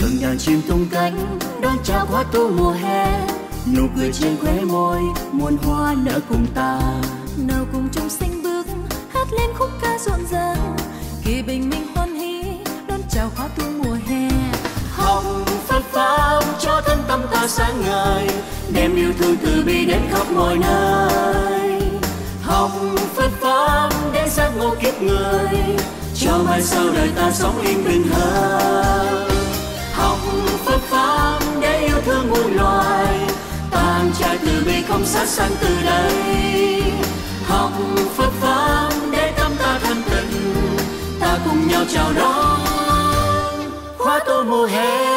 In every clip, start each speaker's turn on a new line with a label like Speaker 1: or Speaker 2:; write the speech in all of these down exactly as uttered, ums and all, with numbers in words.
Speaker 1: hương đàn chim tung cánh đón chào khóa tu mùa hè. Nụ cười trên khóe môi muôn hoa nở cùng ta,
Speaker 2: nào cùng chung sinh bước hát lên khúc ca rộn ràng. Kỳ bình minh hoan hỉ đón chào khóa tu mùa hè.
Speaker 1: Hồng phất pháo cho thân tâm ta sáng ngời, đem yêu thương từ bi đến khắp mọi nơi. Hồng phất pháo để giác ngộ kiếp người, cho mai sau đời ta sống yên bình hơn. Hồng phất pháo để yêu thương muôn loài, tàn trai từ bi không sát sanh từ đây. Hồng phất pháo để tâm ta thanh tịnh, ta cùng nhau chào đón khóa tu mùa hè.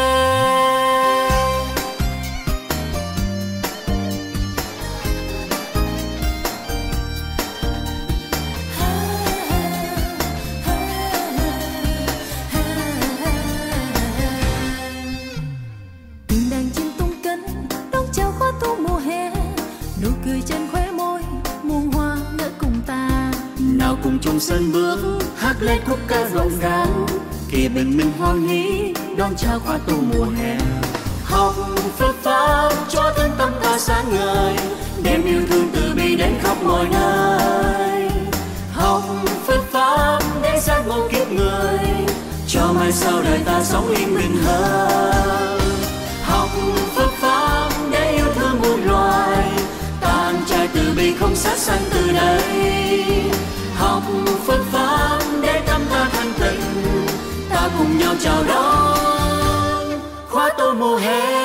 Speaker 2: Tiếng đàn chim tung cánh đón chào khóa tu mùa hè. Nụ cười trên khóe môi muôn hoa nở cùng ta,
Speaker 1: Nào cùng chung sân bước hát lên khúc ca rộn ràng. Kỳ bình minh hoan hỉ đón chào khóa tu mùa hè. Hồng phất pháo cho thân tâm ta sáng ngời, đem yêu thương từ bi đến khắp mọi nơi. Hồng phất pháo để giác ngộ kiếp người, cho mai sau đời ta sống yên bình hơn. Hồng phất pháo để yêu thương muôn loài, tàn trai từ bi không sát sanh từ đây. Hồng phất pháo để tâm ta thanh tịnh, ta cùng nhau chào đón khóa tu mùa hè.